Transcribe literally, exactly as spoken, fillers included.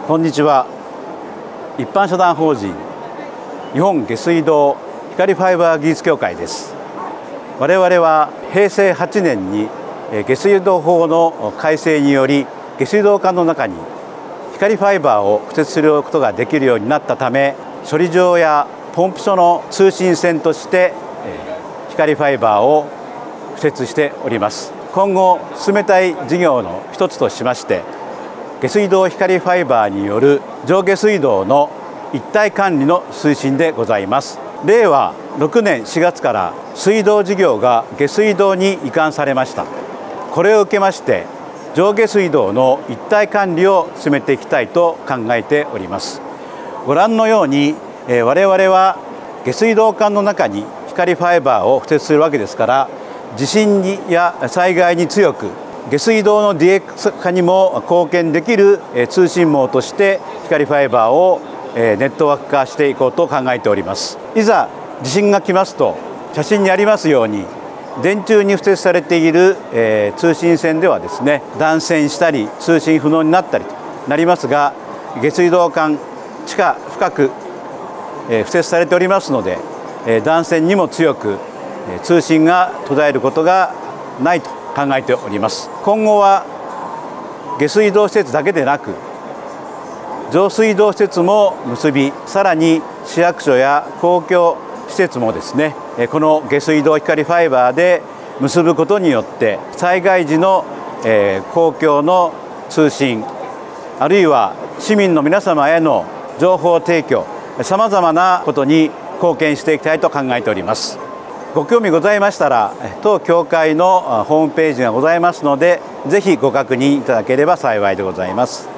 こんにちは。一般社団法人日本下水道光ファイバー技術協会です。我々はへいせいはちねんに下水道法の改正により下水道管の中に光ファイバーを敷設することができるようになったため、処理場やポンプ所の通信線として光ファイバーを敷設しております。今後進めたい事業の一つとしまして、下水道光ファイバーによる上下水道の一体管理の推進でございます。れいわろくねんしがつから水道事業が下水道に移管されました。これを受けまして上下水道の一体管理を進めていきたいと考えております。ご覧のように我々は下水道管の中に光ファイバーを敷設するわけですから、地震にや災害に強く下水道の ディーエックス 化にも貢献できる通信網として光ファイバーをネットワーク化していこうと考えております。いざ地震が来ますと、写真にありますように電柱に敷設されている通信線ではですね、断線したり通信不能になったりとなりますが、下水道管地下深く敷設されておりますので、断線にも強く通信が途絶えることがないと考えております。今後は下水道施設だけでなく上水道施設も結び、さらに市役所や公共施設もですね、この下水道光ファイバーで結ぶことによって災害時の公共の通信、あるいは市民の皆様への情報提供、さまざまなことに貢献していきたいと考えております。ご興味ございましたら、当協会のホームページがございますので、ぜひご確認いただければ幸いでございます。